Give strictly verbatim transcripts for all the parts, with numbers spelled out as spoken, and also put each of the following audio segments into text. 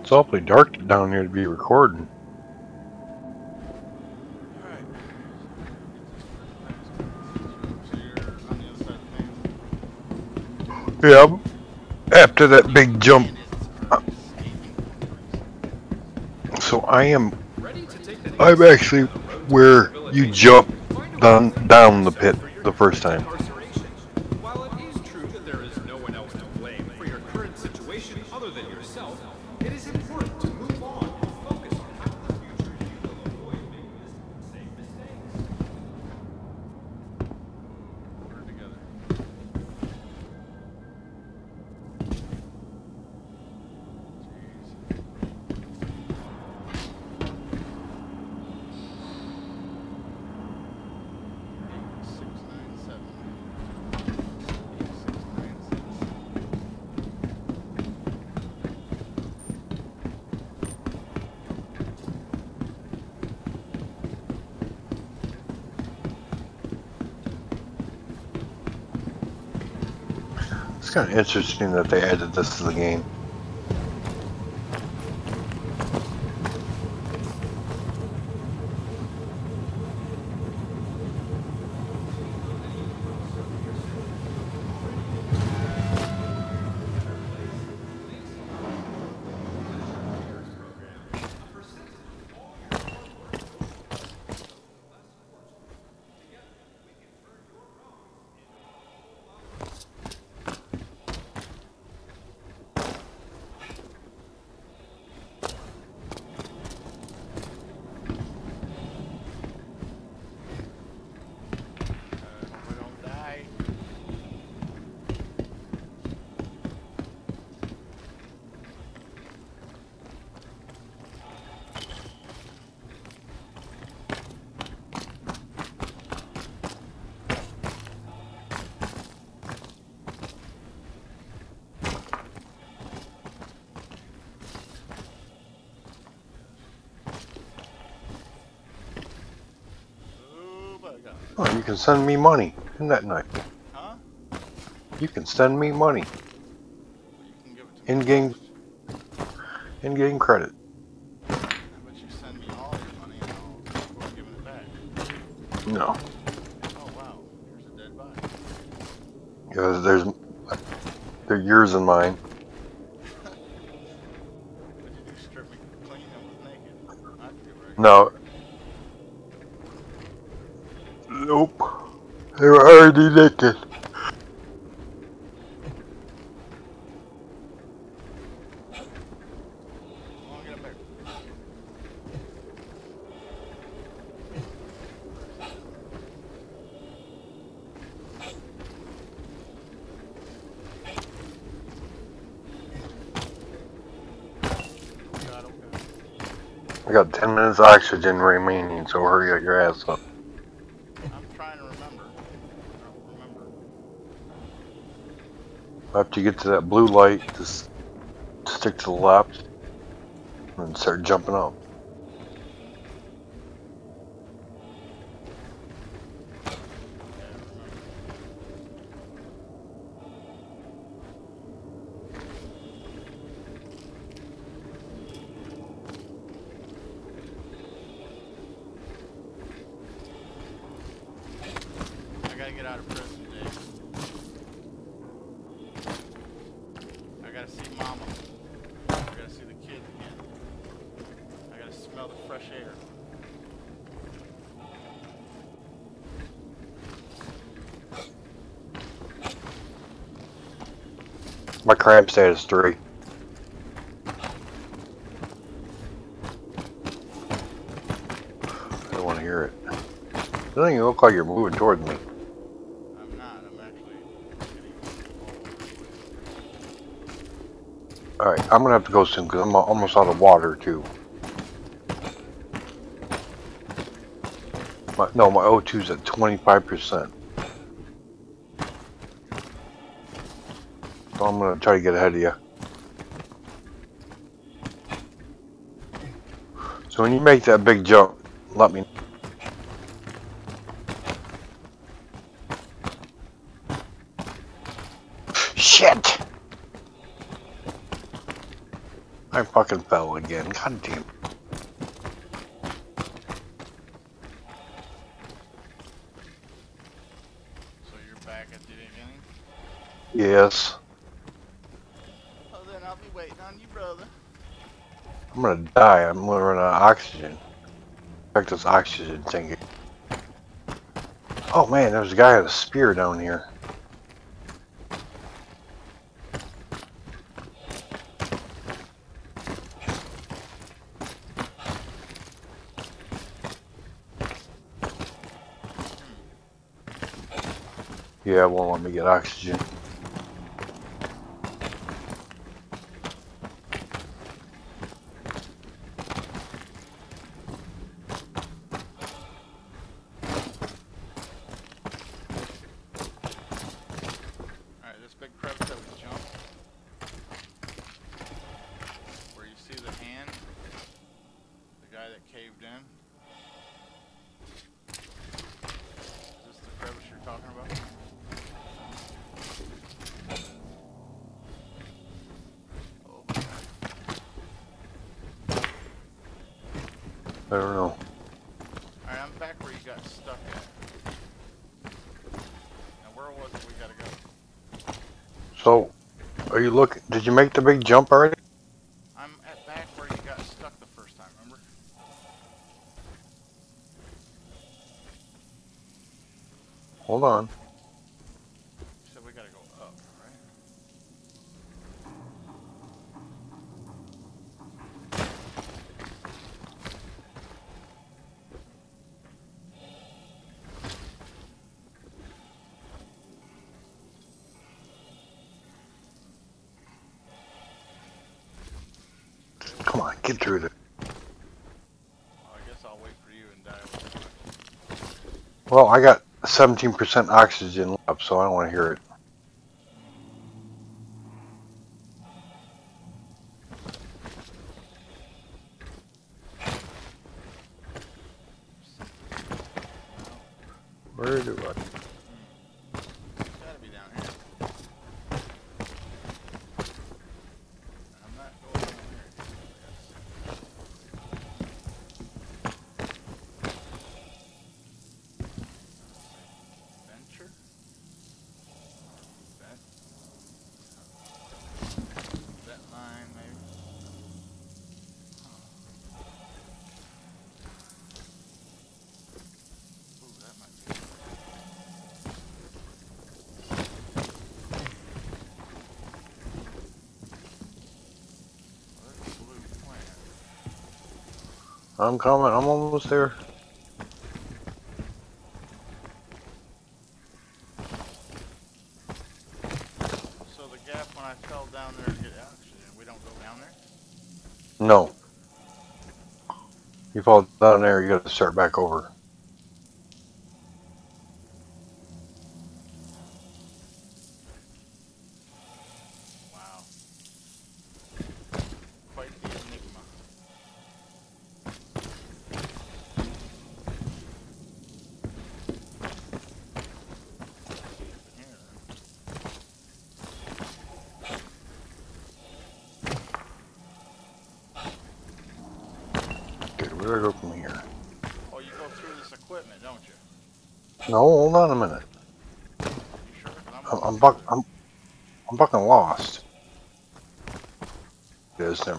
It's awfully dark down here to be recording. Yeah, after that big jump. So I am, I'm actually where you jump down, down the pit the first time. While it is true that there is no one else to blame for your current situation other than yourself, it is important to move on and focus on how in the future you will avoid making the same mistakes. Put it together. It's kind of interesting that they added this to the game. Oh, you can send me money. Isn't that nice? Huh? You can send me money. You can give it to me. In-game, in-game credit. How about you send me all your money and I'll before giving it back? No. Oh wow, here's a dead body. Because there's, they're yours and mine. What did you do? Strip me clean and was naked? I feel right. No. Nope. They were already naked. I got ten minutes of oxygen remaining, so hurry your ass up. I'm trying to remember. I don't remember. After you get to that blue light, just stick to the left and start jumping up. I gotta get out of prison, Dave. I gotta see Mama. I gotta see the kids again. I gotta smell the fresh air. My cramp status three. I don't want to hear it. It doesn't even look like you're moving towards me. I'm not. I'm actually getting... Alright, I'm going to have to go soon because I'm almost out of water too. My, no, my O two's at twenty-five percent. So I'm going to try to get ahead of you. So when you make that big jump, let me know. Shit! I fucking fell again. God damn. So you're back at the beginning? Yes. Oh, then I'll be waiting on you, brother. I'm gonna die. I'm gonna run out of oxygen. Check this oxygen thing. Oh man, there's a guy with a spear down here. Yeah, it won't let me get oxygen. Alright, this big crevice that we jumped, where you see the hand, the guy that caved in. Is this the crevice you're talking about? I don't know. Alright, I'm back where you got stuck at. Now where was it we gotta go? So, are you looking? Did you make the big jump already? I'm at back where you got stuck the first time, remember? Hold on. You said we gotta go up, right? Come on, get through it. Well, I guess I'll wait for you and die with you. Well, I got seventeen percent oxygen left, so I don't want to hear it. Where do I? It's gotta be down here. I'm not going down here. Venture? Vent? Vent line, maybe? Ooh, that might be it. Well, that's blue plant. I'm coming. I'm almost there. So the gap when I fell down there to get oxygen, we don't go down there? No. You fall down there, you got to start back over. Wow. Quite the enigma. Here, Okay, where do I go from here? oh, you go through this equipment, don't you? No, hold on a minute. You sure? 'Cause I'm I'm, going I'm through buck. it. I'm, I'm fucking lost. It is there.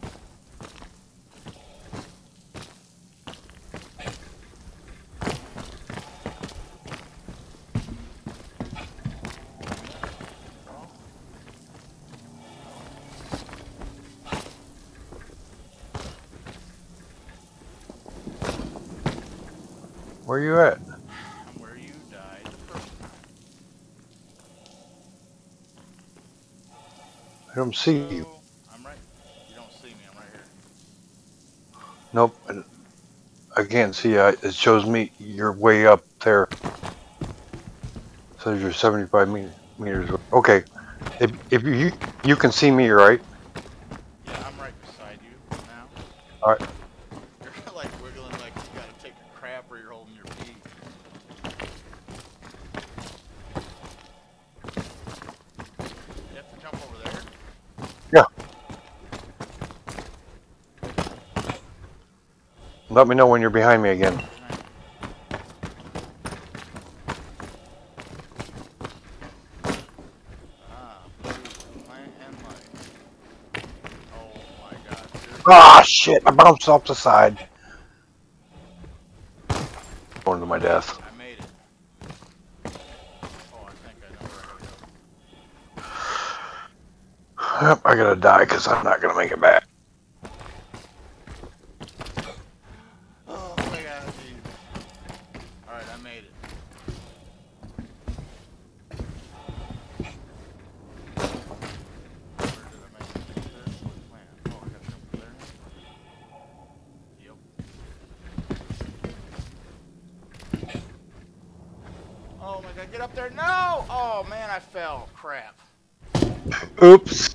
Where you at? I'm where you died the first time. I don't see you. So, I'm right. You don't see me. I'm right here. Nope. I, I can't see you. It shows me you're way up there. It says you're seventy-five me meters. Okay. If if you you can see me, right? Yeah, I'm right beside you now. All right. You're like wiggling like you gotta take a crap or you're holding your pee. You have to jump over there? Yeah. Let me know when you're behind me again. Ah, plant and life. Oh my god. Seriously? Ah, shit! I bounced off the side. Going to my death. I made it. Oh, I think I know where I gotta go. Yep, I gotta die because I'm not gonna make it back. Oh my god, dude. Alright, I made it. Where did I make it? This was plant. Oh, I gotta jump there. Yep. Oh my god, get up there! No! Oh man, I fell. Crap. Oops.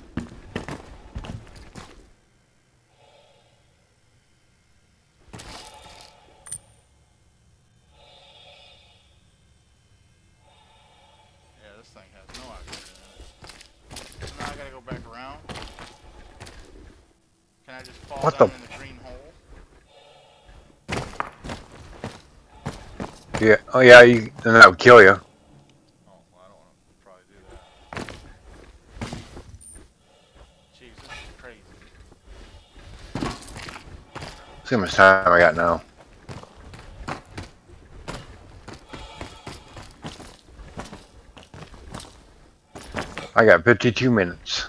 Yeah, this thing has no oxygen in it. So now I gotta go back around. Can I just fall What down the- in the green hole? Yeah. Oh yeah. You, then that would kill you. Oh, well, I don't want to probably do that. Jeez, this is crazy. See how much time I got now. I got fifty-two minutes.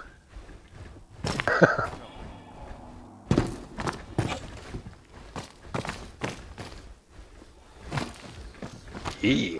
Yeah.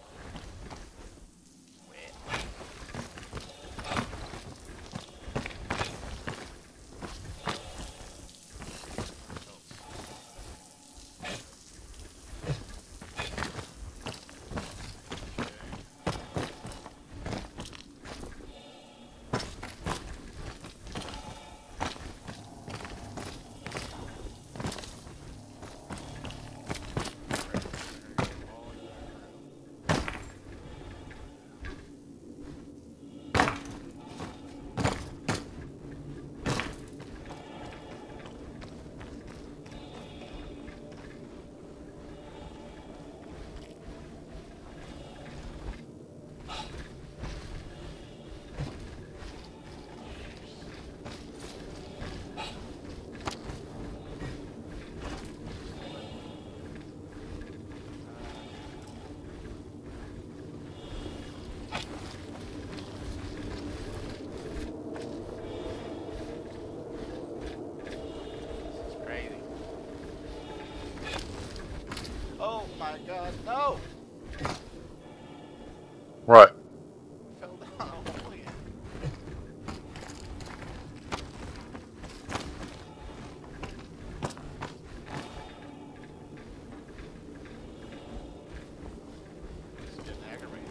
Oh my god, no! What? I fell down a hole again. This is getting aggravating.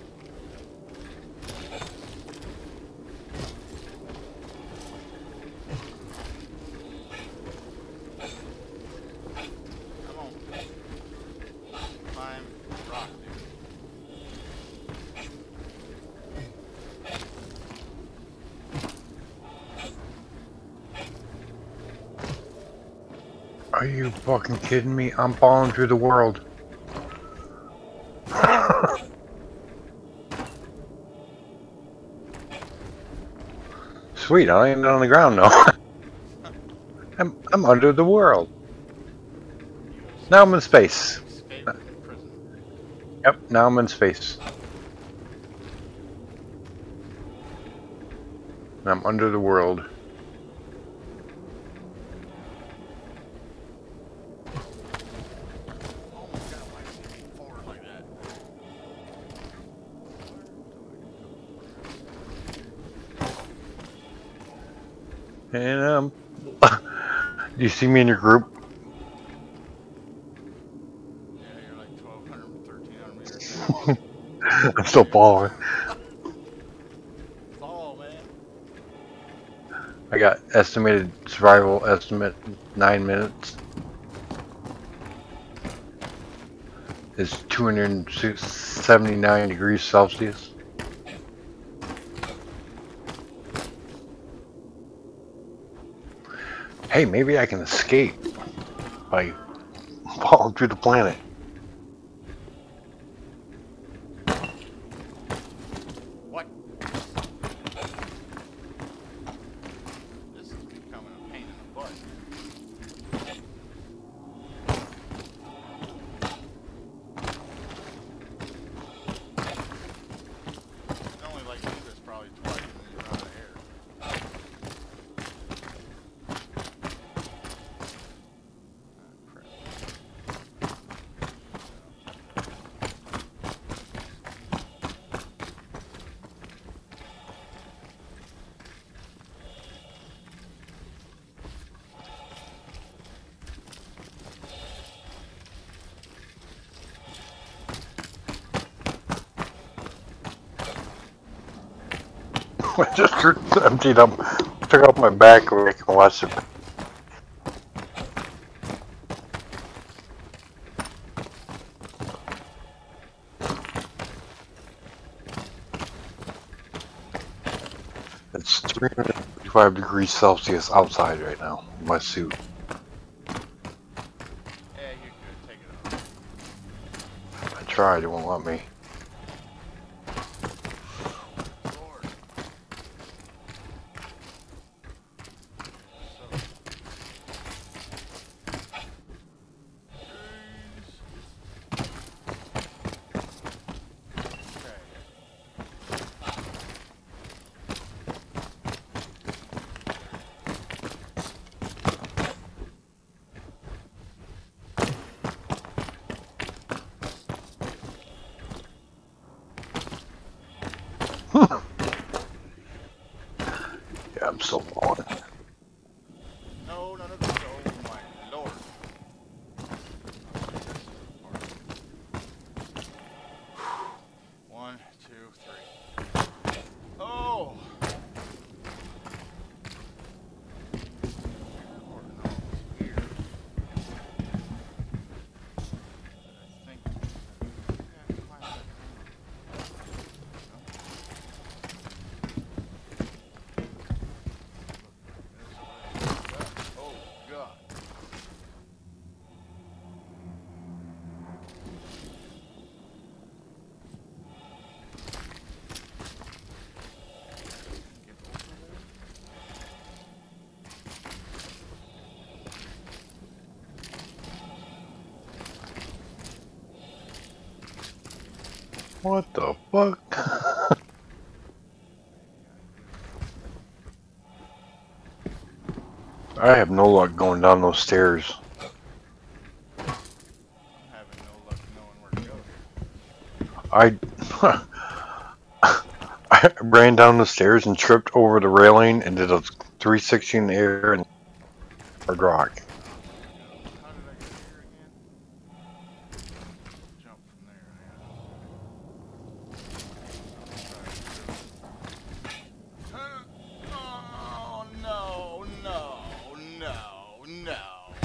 Come on. Climb rock, dude. Are you fucking kidding me? I'm falling through the world. Sweet, I landed on the ground now. I'm I'm under the world. Now I'm in space. Escape from prison. Yep, now I'm in space. And I'm under the world. Oh my god, why is he moving forward like that? And um do you see me in your group? Yeah, you're like twelve hundred, thirteen hundred meters down. I'm still falling. Fall, man. I got estimated survival estimate nine minutes. It's two hundred seventy-nine degrees Celsius. Hey, maybe I can escape by falling through the planet. What? This is becoming a pain in the butt. I only like to do this probably twice and then run out of air. I just emptied up, took out my back where I can watch it. It's three hundred fifty-five degrees Celsius outside right now in my suit. Yeah, you're good. Take it off. I tried, it won't let me. Lord. So. Okay. Yeah, I'm still falling. No, none of this. Oh my lord. One, two, three. Oh! Recording all this weird. I think. Yeah, climb that thing. No. Oh god. Get over there. What the fuck? I have no luck going down those stairs. I'm having no luck knowing where to go here. I I ran down the stairs and tripped over the railing and did a three sixty in the air and hard rock. Oh, here we go. How did I get here again? Jump from there, yeah. Huh? Oh, no, no, no, no.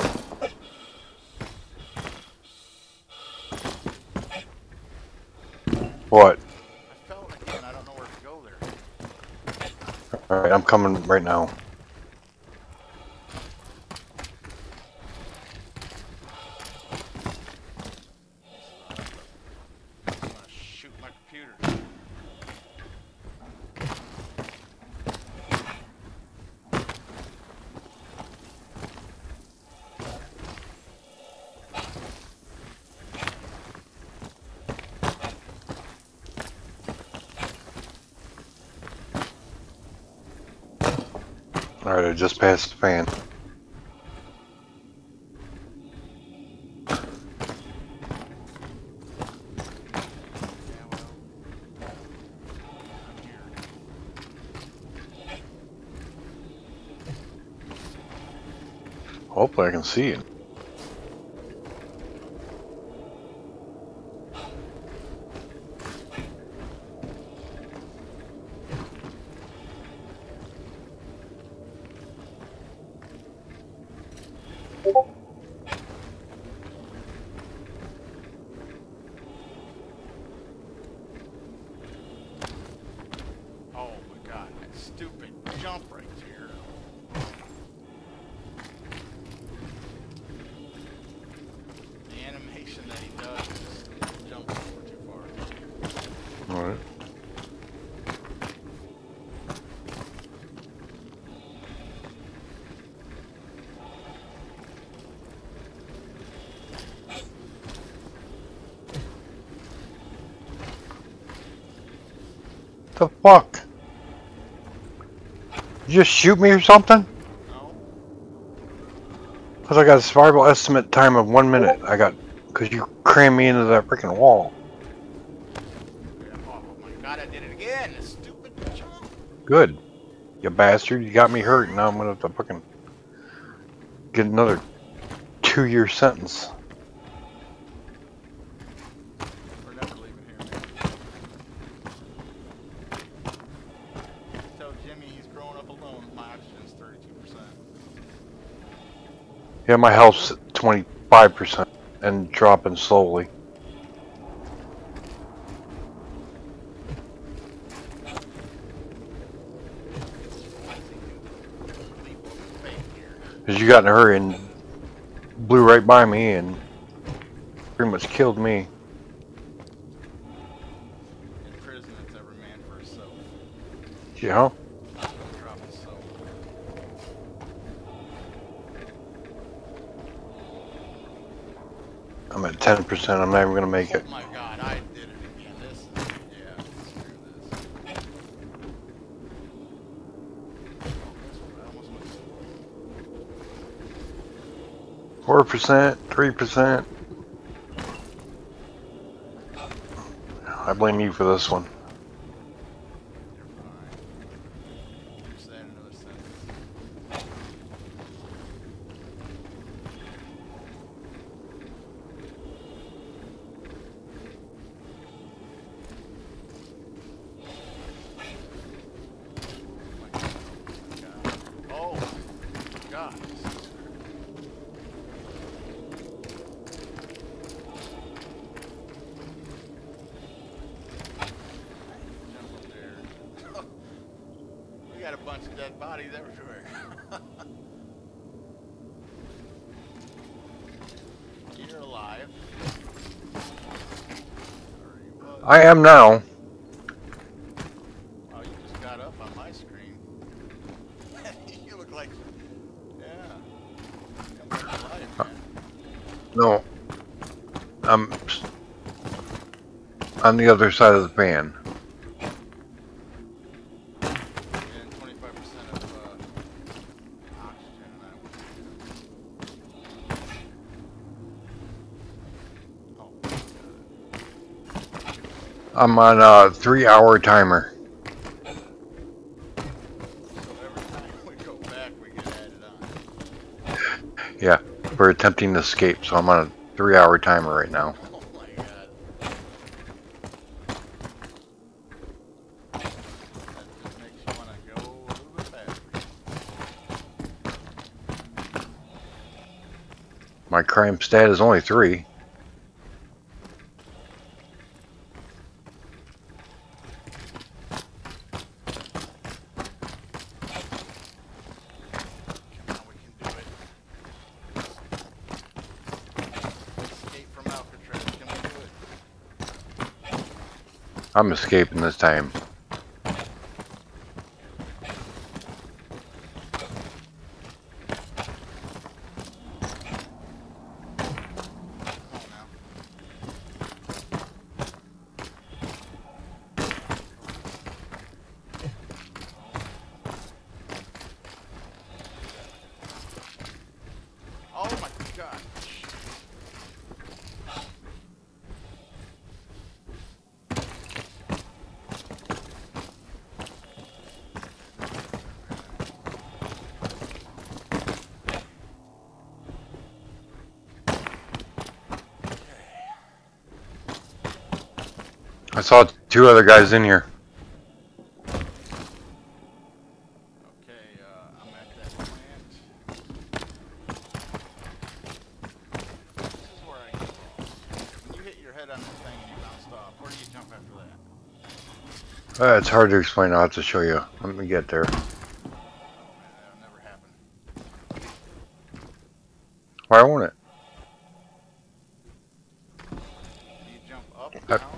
What? I fell again. I don't know where to go there. Alright, I'm coming right now. I'm gonna shoot my computer. Alright, I just passed the fan. Yeah, well, I'm here. Hopefully I can see it. Oh my god, that stupid jump right there. The fuck? You just shoot me or something? No? Cause I got a survival estimate time of one minute. I got, cause you crammed me into that freaking wall. Oh my god, I did it again! This stupid chump! Good. You bastard. You got me hurt. Now I'm gonna have to fucking get another two year sentence. We're never leaving here, man. Tell Jimmy he's growing up alone. My oxygen's thirty-two percent. Yeah, my health's twenty-five percent and dropping slowly. Cause you got in a hurry and blew right by me and pretty much killed me. In prison, it's every man for himself. Yeah. Dropping soap. I'm at ten percent. I'm not even gonna make it. Oh my god, I did it again. This is, yeah, screw this. I almost went Four percent, three percent. I blame you for this one. You're fine. You're saying another sentence. Oh my god. Jump up there. We got a bunch of dead bodies everywhere. You're alive. Or you was. I am now. Oh, you just got up on my screen. You look like, yeah. Come back to life, man. No. I'm on the other side of the fan. And twenty-five percent of uh, oxygen. And I oh, I'm on a three hour timer. so every time we go back, we get added on. Yeah, we're attempting to escape, so I'm on a three hour timer right now. Oh my god. That just makes you want to go a little bit faster. My crime stat is only three. Come on, we can do it. Escape from Alcatraz. Can we do it? I'm escaping this time. Come on now. Oh my god. I saw two other guys in here. Okay, uh, I'm at that plant. This is where I get lost. When you hit your head on the thing and you bounced off, where do you jump after that? Uh, it's hard to explain. I'll have to show you. Let me get there. Oh man, that'll never happen. Why won't it? Do you jump up, Uh, down?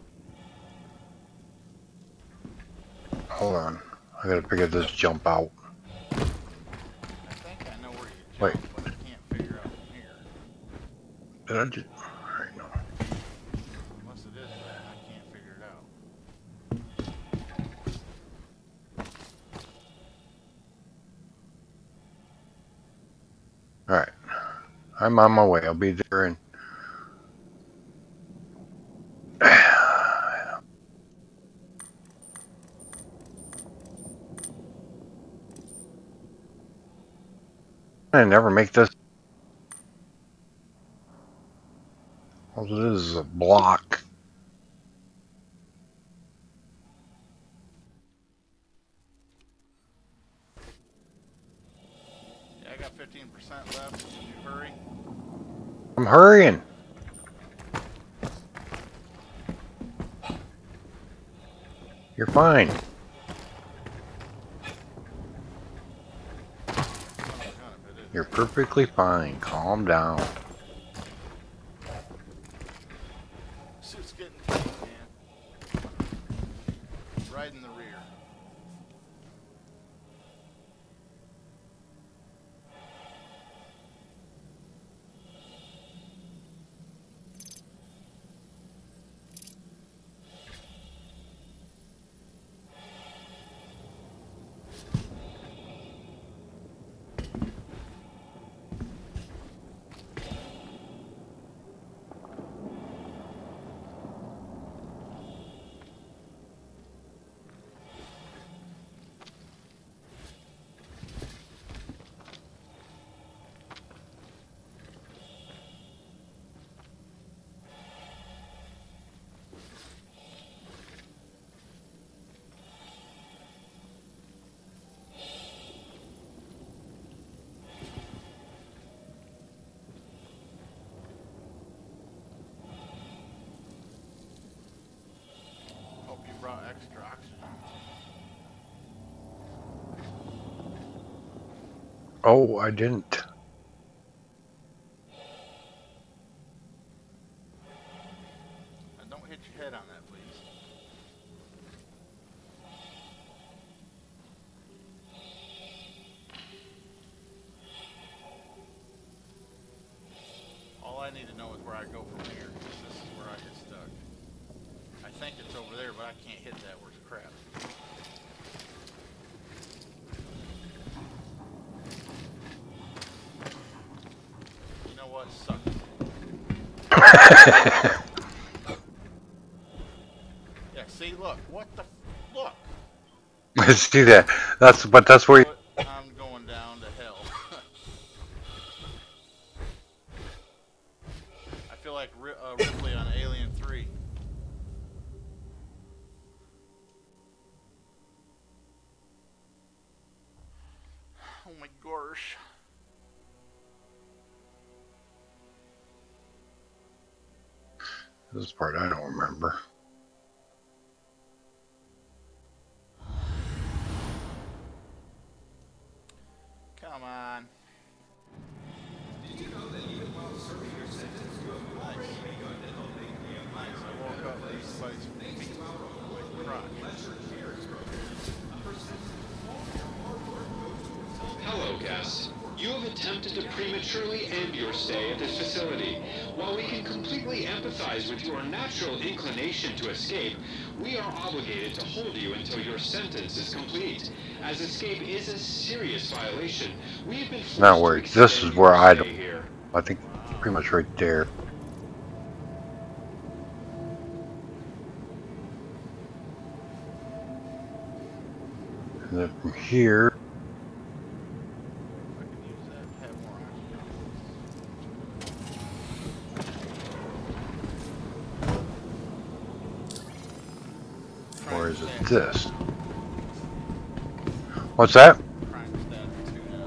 Hold on. I gotta figure this jump out. I think I know where you jump, Wait. but I can't figure out from here. Did I just... Alright, no. Unless it is that, I can't figure it out. Alright. I'm on my way. I'll be there in... I never make this. All it is is a block. Yeah, I got fifteen percent left. Should you hurry? I'm hurrying. You're fine. Son of a gun if it is. You're perfectly fine. Calm down. Suit's getting tight, man. Right in the rear. Hope you brought extra oxygen. Oh, I didn't. And don't hit your head on that, please. All I need to know is where I go from here, because this is where I get stuck. I think it's over there, but I can't hit that worth crap. You know what? Suck it. Yeah, see, look. What the... F look! See that? That's but that's where. You, I'm going down to hell. I feel like Ri uh, Ripley on Alien three. Oh my gosh. this part I don't remember. Come on. Did you know that even while serving your sentence, you have already begun developing a Nice. I woke up with somebody's feet with crotch. pleasure cares program? A percentage of all your hard work goes towards helping. Hello, guests. You have attempted to prematurely end your stay at this facility. While we can completely empathize with your natural inclination to escape, we are obligated to hold you until your sentence is complete. As escape is a serious violation, we have been forced Not to where. extend This is your where I stay don't. here. I think pretty much right there. And then from here. I can use that to have more oxygen. Or is it Prime this? What's that? stat. Prime stat two now.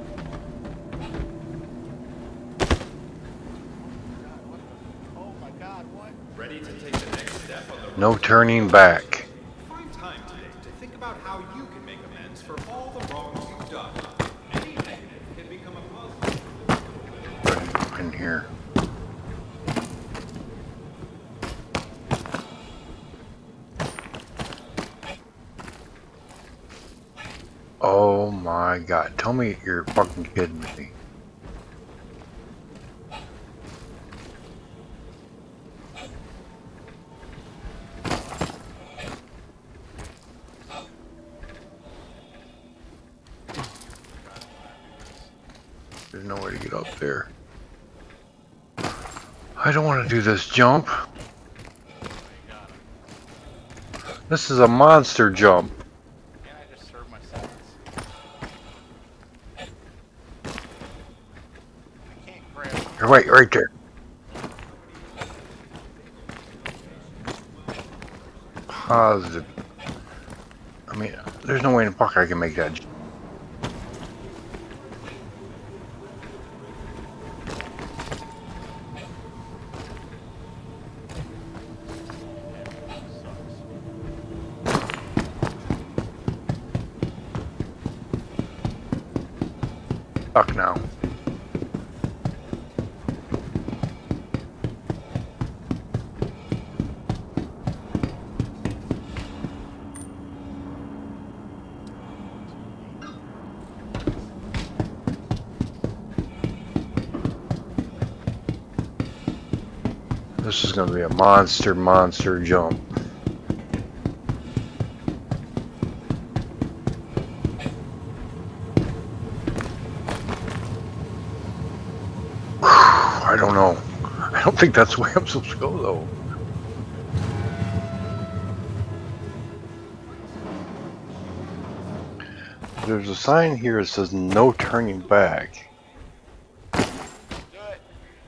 Oh my god, what? Ready to take the next step on the road No to turning real back. action? Find time today to think about how you can make amends for all the wrongs you've done. Any negative can become a positive. Right in here. Oh my god. Tell me you're fucking kidding me. There's no way to get up there. I don't want to do this jump. This is a monster jump. Can't I just serve my sentence? I can't grab. You're right, right there. Positive. I mean, there's no way in the park I can make that jump. Stuck now. This is going to be a monster, monster jump. I don't know. I don't think that's the way I'm supposed to go, though. There's a sign here that says no turning back. Do it.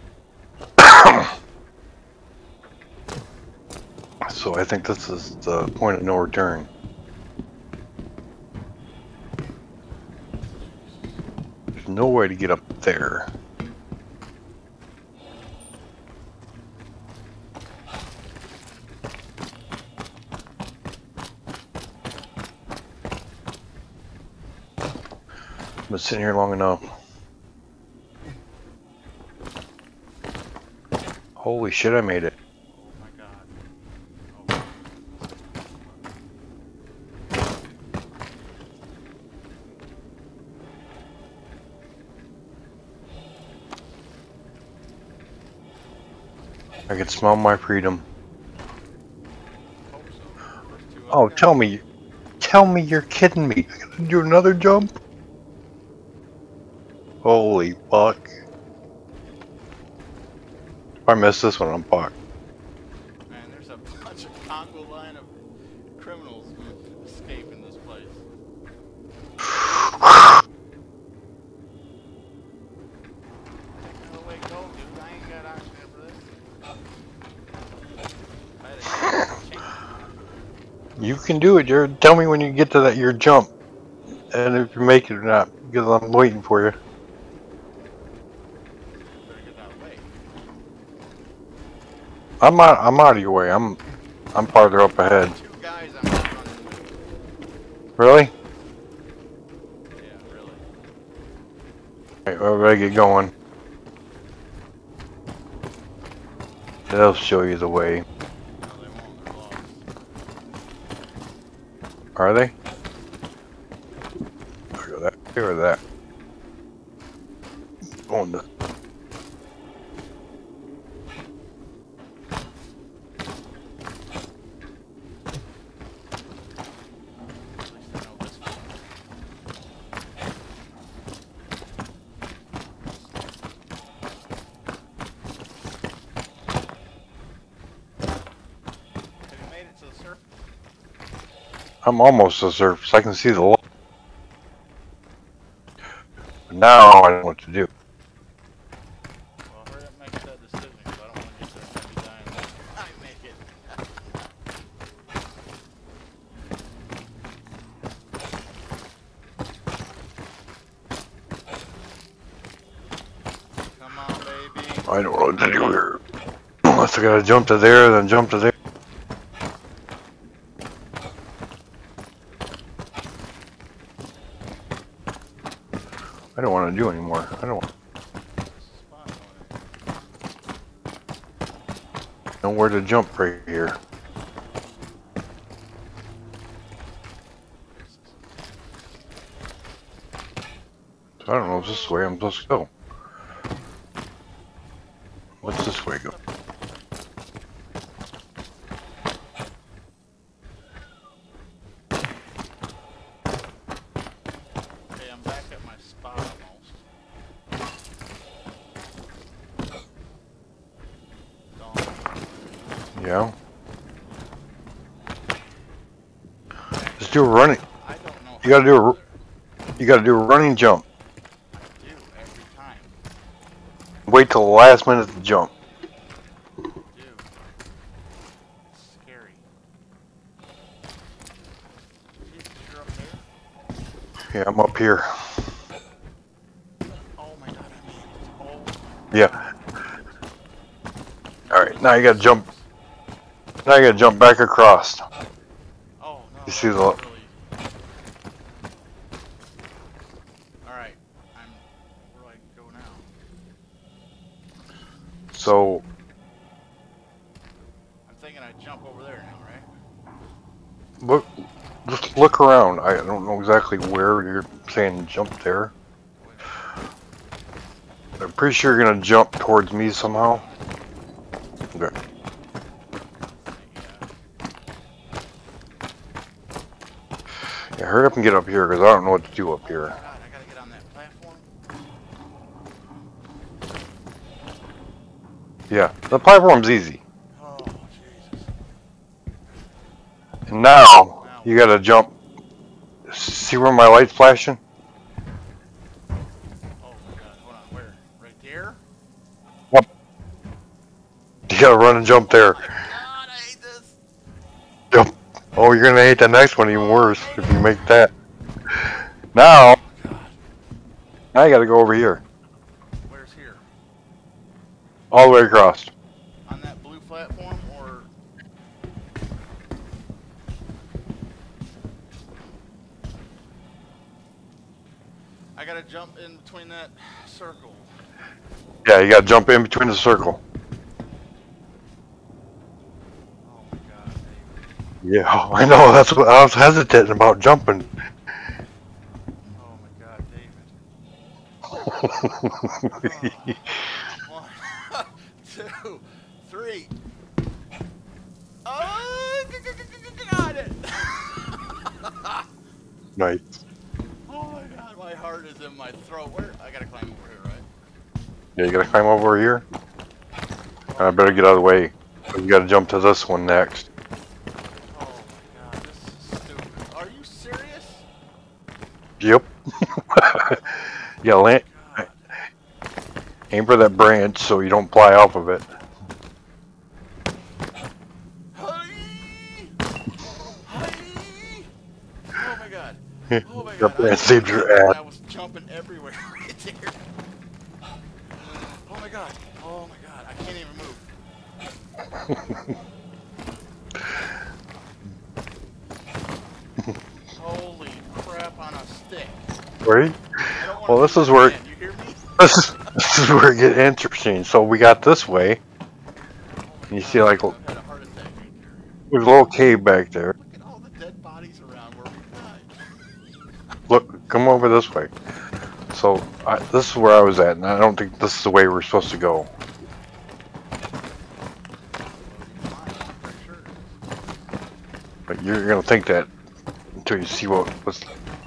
So I think this is the point of no return. There's no way to get up there. I've been sitting here long enough. Holy shit, I made it. Oh my god. Oh. I can smell my freedom. Hope so. First two up Oh, there. tell me. Tell me you're kidding me. I gotta do another jump? Holy fuck. If I miss this one, I'm fucked. Man, there's a bunch of Congo line of criminals who escape in this place. Take another way to go, dude. I ain't got oxygen for this. I had a chance. You can do it, Jared. Tell me when you get to that your jump. And if you make it or not. Because I'm waiting for you. Better get that way. I'm out I'm out of your way. I'm I'm farther up ahead. Two guys I'm running with. Really? Yeah, really. Alright, well, I get going. They'll show you the way. No, they won't. They're lost. Are they? Look at that. Look at that. On the At least I know this one. Have you made it to the surface? I'm almost to the surface. I can see the light. Now I know what to do. Well, hurry up and make that decision, because I don't want to get there and be dying. I make it. Come on, baby. I don't know what to do here. Unless I gotta jump to there, then jump to there. I don't want to do anymore. I don't Spot on know where to jump right here. So I don't know if this is the way I'm supposed to go. What's this way go? Okay, I'm back at my spot almost. Yeah. Just do a running. I don't know You how gotta to do get over a. there. You gotta do a running jump. I do every time. Wait till the last minute to jump. I do. It's scary. Jesus, you're up there? Yeah, I'm up here. Oh my god, I made it. Oh my Yeah. god, I made it. All What right. was Now all you those gotta jump. steps? Now you gotta jump back across. Oh no, You that see was the. really... Alright, I'm... Where do I go now? So I'm thinking I jump over there now, right? look. Just look around. I don't know exactly where you're saying jump there. Wait a minute. I'm pretty sure you're gonna jump towards me somehow. Okay. Yeah. Yeah, hurry up and get up here because I don't know what to do up Oh here. my god, I gotta get on that platform? Yeah, the platform's easy. Oh, Jesus. And now Now you what? gotta jump. See where my light's flashing? Oh my god, hold on, where? Right there? Yep. You gotta run and jump Oh there. my god, I hate this! Yep. Oh, you're gonna hate the next one even Oh, worse I made if it! you make that. Now, Oh god. now you gotta go over here. Where's here? All the way across. On that blue platform, or... I gotta jump in between that circle. Yeah, you gotta jump in between the circle. Oh my god, David. Yeah, I know. That's what I was hesitating about jumping. Oh my god, David. Oh. One, two, three. Oh, got it! Nice. Oh my god, my heart is in my throat. Where? I gotta climb over here, right? Yeah, you gotta climb over here. Oh I my better god. get out of the way. You gotta jump to this one next. Oh my god, this is stupid. Are you serious? Yep. Yeah, land. God. Aim for that branch so you don't fly off of it. Hi! Hi! Oh my god. Oh my That god. I, branch saved your I ass. was jumping everywhere right there. Oh my god. Oh my god. I can't even move. Holy crap on a stick. Right? I don't want Well, to this do is that where again. You hear me? this is this is where it gets interesting. So we got this way. Oh my You god. see, like, I've had a heart attack right there. there's a little cave back there. Look at all the dead bodies around where we died. Look, come over this way. So I, this is where I was at, and I don't think this is the way we're supposed to go. But you're gonna think that until you see what what's.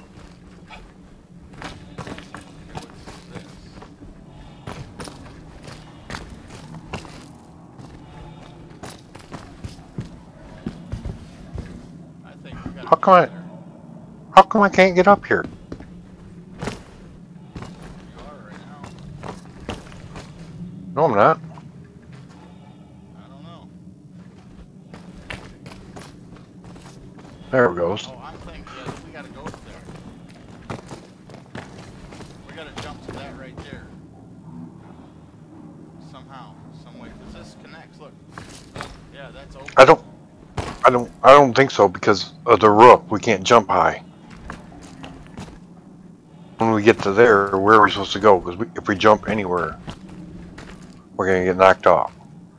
I think we gotta How come I? jump there. How come I can't get up here? You are right now. No, I'm not. I don't know. There it goes. Oh, I'm thinking, yeah, we gotta go up there. We gotta jump to that right there. Somehow, some way. Cause this connects, look. Yeah, that's open. I don't. I don't. I don't think so because of the roof. We can't jump high. When we get to there, where are we supposed to go? Because we, if we jump anywhere, we're gonna get knocked off.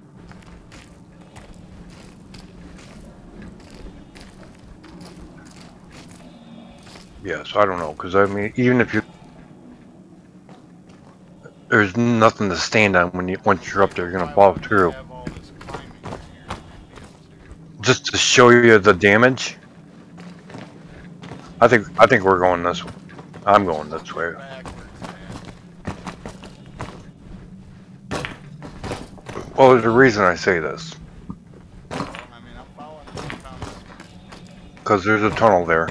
Yeah, so I don't know. Because I mean, even if you, there's nothing to stand on when you once you're up there, you're gonna fall through. Have all this climbing here to be able to- Just to show you the damage. I think. I think we're going this way. I'm going this way. Backwards, man. Well, there's a reason I say this. because there's a tunnel there.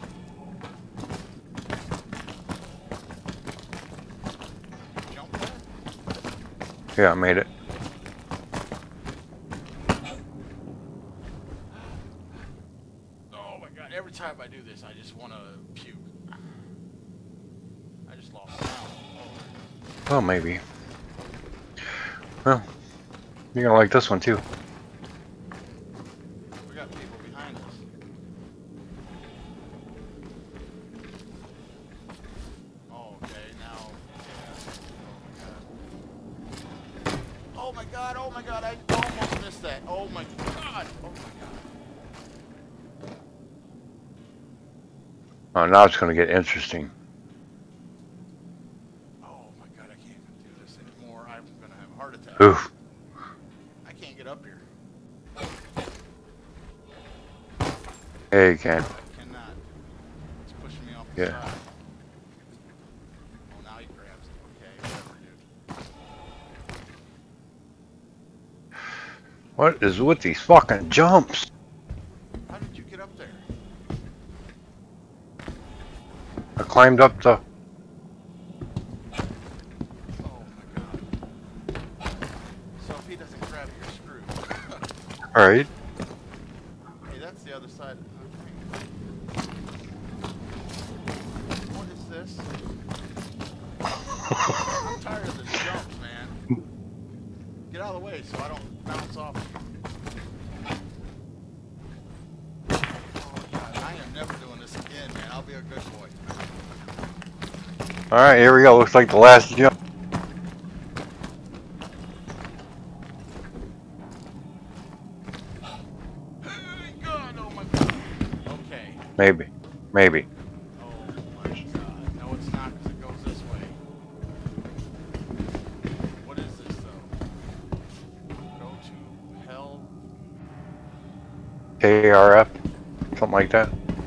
Jump that? Yeah, I made it. Oh my god, every time I do this, I just want to puke. I just lost sound. Oh. Well, maybe. Well, you're gonna like this one too. We got people behind us. Oh, okay, now. Yeah. Oh my god. Oh my god, I almost missed that. Oh my god. Oh my god. Oh, now it's gonna get interesting. Oh my god, I can't even do this anymore. I'm gonna have a heart attack. Oof. I can't get up here. Yeah, you can. I cannot. It's pushing me off the Yeah. side. Oh, now he grabs it. Okay, whatever, dude. What is with these fucking jumps? How did you get up there? I climbed up the. Oh my god. So if he doesn't grab it, you're screwed. All right. Hey, that's the other side. Okay. What is this? I'm tired of the jumps, man. Get out of the way so I don't bounce off you. Oh god, I am never doing this again, man. I'll be a good boy. All right, here we go. Looks like the last jump. Hey, god, oh my god. Okay. Maybe. Maybe. Oh my god. No, it's not because it goes this way. What is this, though? Go to hell. K R F. Something like that.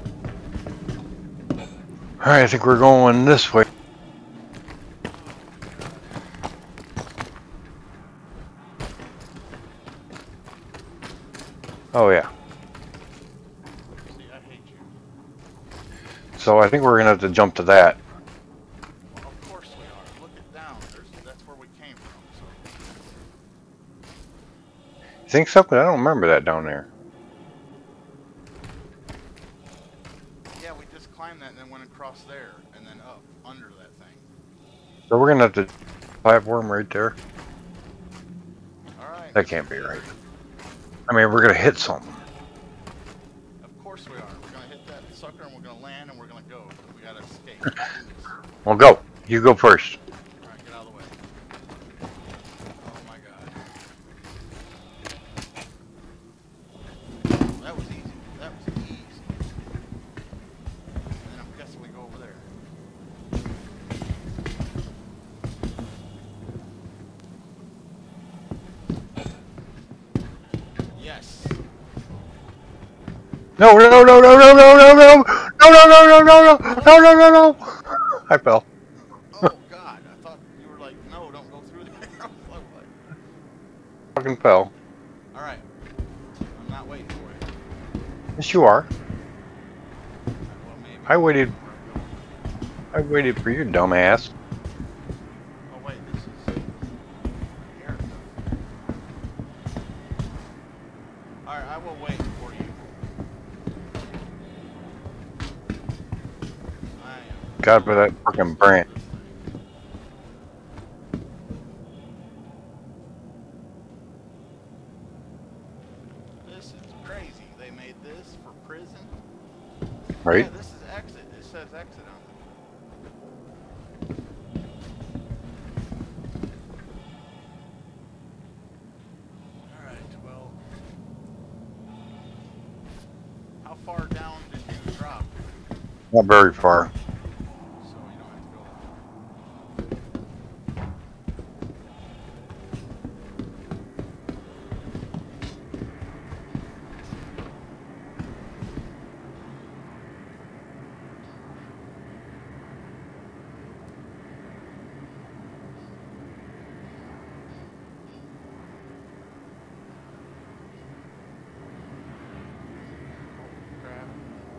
All right, I think we're going this way. Oh yeah. See, I hate you. So I think we're gonna have to jump to that. Well, of course we are. Look it down. There's, that's where we came from. So. You think so? But I don't remember that down there. Yeah, we just climbed that and then went across there and then up under that thing. So we're gonna have to platform right there. All right. That can't be right. I mean, we're gonna hit something. Of course we are. We're gonna hit that sucker and we're gonna land and we're gonna go. We gotta escape. Well, go. You go first. All right, get out of the way. Oh my god. That was easy. That was easy. And then I'm guessing we go over there. Yes. No, no, no, no, no, no, no, no, no, no, no, no, no, no, no, no, no, no, no. I fell. Oh god, I thought you were like, no, don't go through there. I was like, Fucking fell. all right. I'm not waiting for you. Yes, you are. Well, maybe. I waited. I waited for you, dumbass. Oh wait, this is here. All right, I will wait for you. I am. God for that fucking branch. This is crazy. They made this for prison. Right? Yeah, this is exit. It says exit on it. All right. Well, how far down did you drop? Not very far. So you don't have to go. Crap.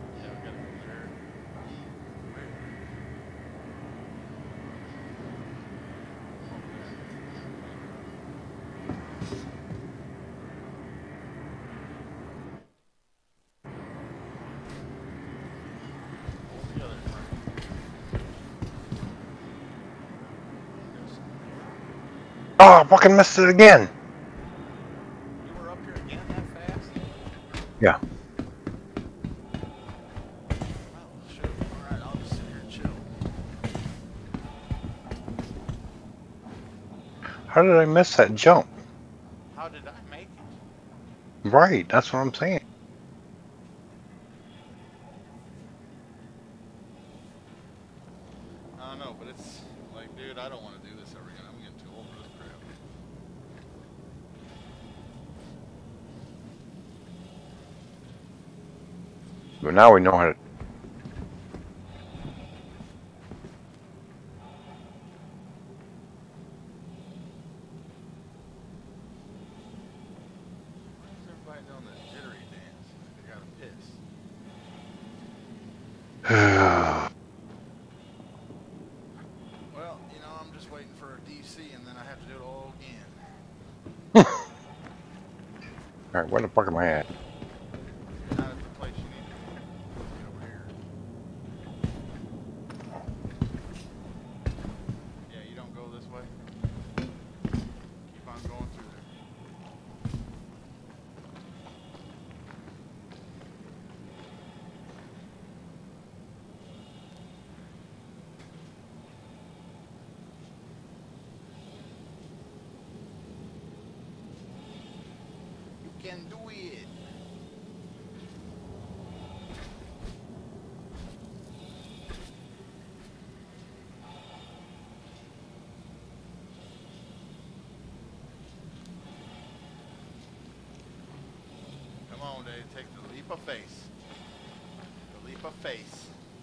Oh, I fucking missed it again. You were up here again that fast? Yeah. Oh, shoot. Alright, I'll just sit here and chill. How did I miss that jump? How did I make it? Right, that's what I'm saying. I don't know, but it's like, dude, I don't want to do this ever again. I'm getting too old for this crap. But now we know how to. Why is everybody doing that jittery dance? Like they got to piss. Well, you know, I'm just waiting for a D C and then I have to do it all again. Alright, where the fuck am I at? You're not at the place you need to be. Get over here. Yeah, you don't go this way. Keep on going through there. You can do it. Come on, Dave. Take the leap of faith. The leap of faith.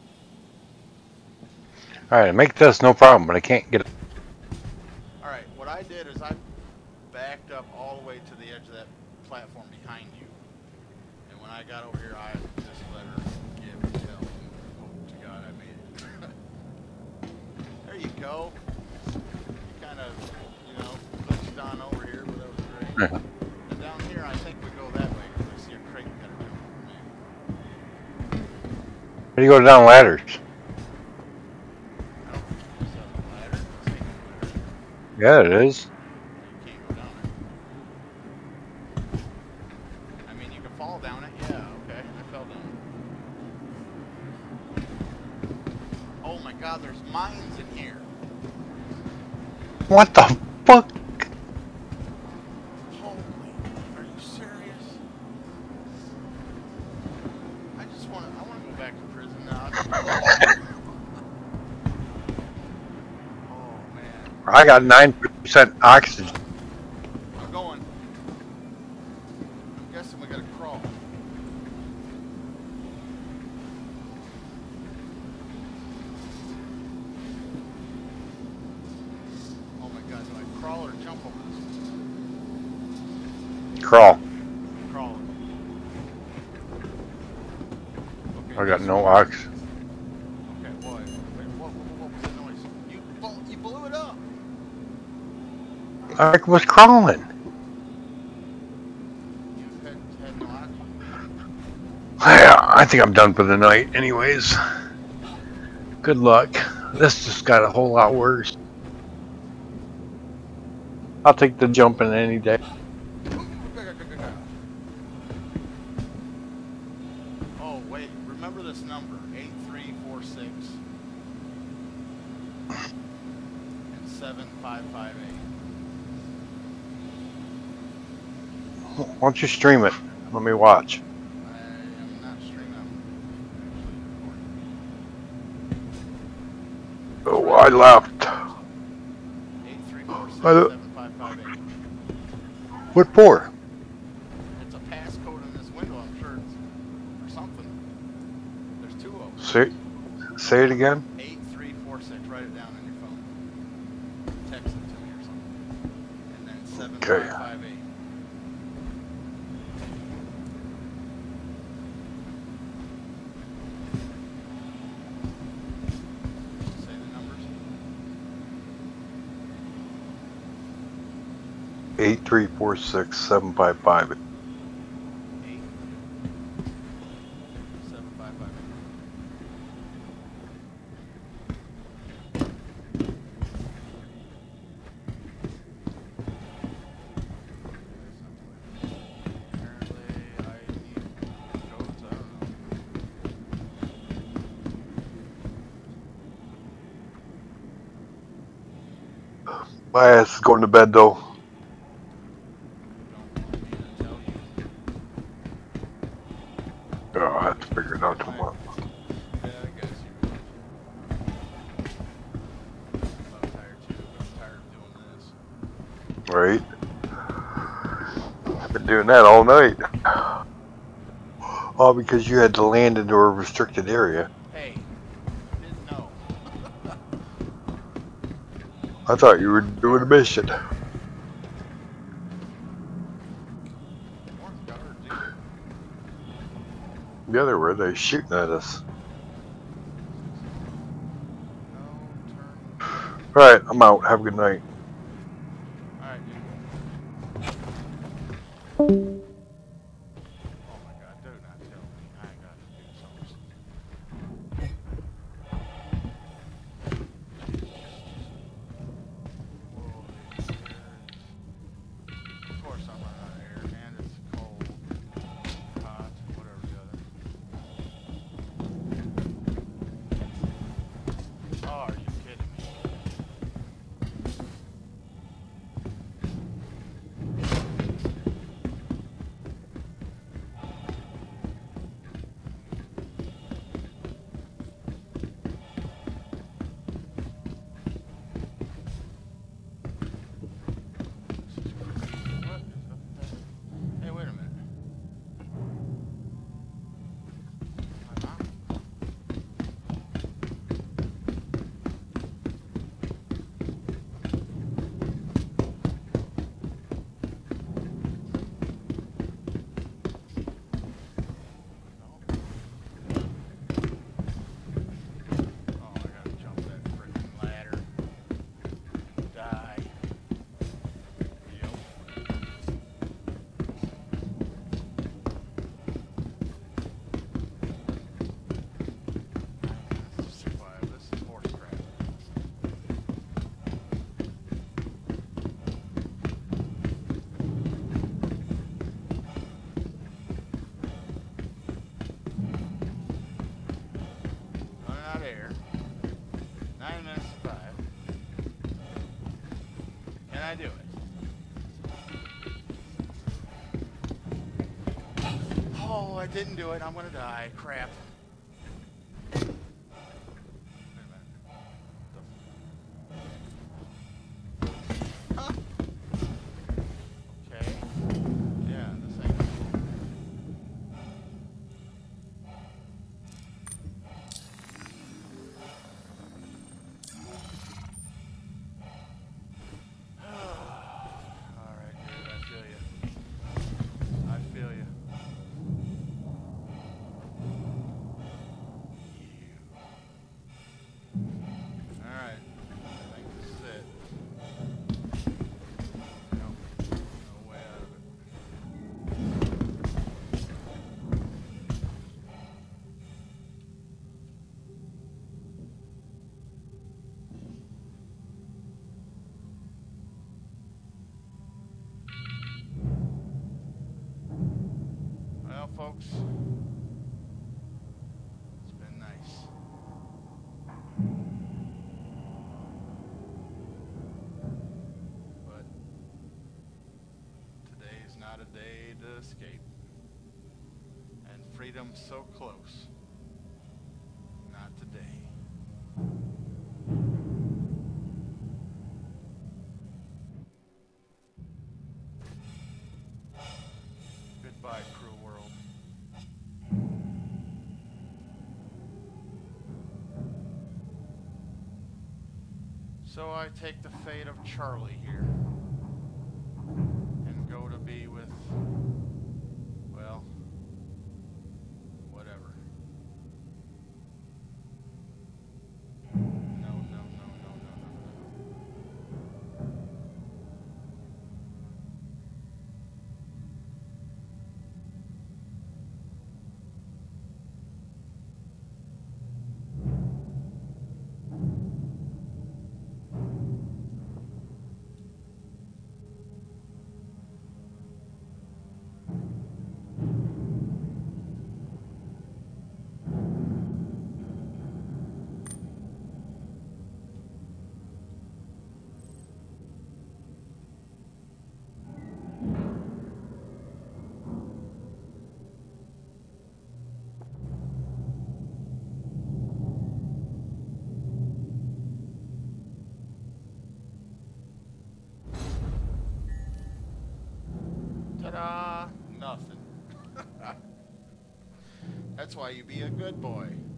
Alright, make this no problem, but I can't get it. Alright, what I did is I backed up all the way to the edge of that platform behind you. And when I got over here, I just let her give hell. Hope to God I made it. There you go. You kind of, you know, pushed on over here, but that was great. Uh-huh. And down here, I think we go that way because I see a crate kind of jump over me. How do you go down ladders? I don't think you just have a ladder. This ain't no ladder. Yeah, it is. You can't go down it. I mean, you can fall down it. Yeah, okay. I fell down it. Oh my God, there's mines in here. What the fuck? Holy, are you serious? I just want to, I want to go back to prison now. Oh man. I got nine percent oxygen. I'm going. I'm guessing we gotta crawl. Oh my God, do I crawl or jump over this one? Crawl. Crawling. Okay, I got this no one. ox. Okay, boy. Wait, what, what, what was that noise? You, blew, you blew it up. I was crawling. You had, had no oxygen. Yeah, I think I'm done for the night anyways. Good luck. This just got a whole lot worse. I'll take the jumping any day. Oh, wait. Remember this number. eight three four six and seven five five eight. Why don't you stream it? Let me watch. I am not streaming. I'm Oh, I left. eight three four six I lo- seven five five eight. What for? It's a passcode in this window. I'm sure it's for something. There's two of them. Say, say it again. eight three four six. Write it down on your phone. Text it to me or something. And then seven five five eight. Say the numbers. Eight three four six seven five five. eight seven five five eight. My ass is going to bed though. Don't want me to tell you. Oh, I have to figure it out Might. tomorrow. Yeah, I guess you would. I'm tired too, but I'm tired of doing this. Right? I've been doing that all night. All because you had to land into a restricted area. Hey, didn't know. I thought you were doing a mission. Morn's got her too. The other were they shooting at us. No turn. Alright, I'm out. Have a good night. Alright, dude. Oh my god, do not tell me I gotta do something. Of course I'm running out of air, and it's cold, hot, whatever the other. Oh, are you kidding me? What is up there? Hey, wait a minute. My mom? Oh, I gotta jump that freaking ladder. Die. Yep. Survive. This is horse crap. Running out of air. Nine minutes to five. Can I do it? Oh, I didn't do it. I'm gonna die. Crap. Wait a minute. The... Huh? Okay. Yeah, this ain't. Alright, dude, I feel you. I feel you. Alright. I think this is it. Nope. No way out of it. Well, folks, it's been nice. But today is not a day to escape. And freedom's so close. Not today. Goodbye, cruel world. So I take the fate of Charlie here and go to be with, well, whatever. No, no, no, no, no, no, no. nothing. That's why you be a good boy.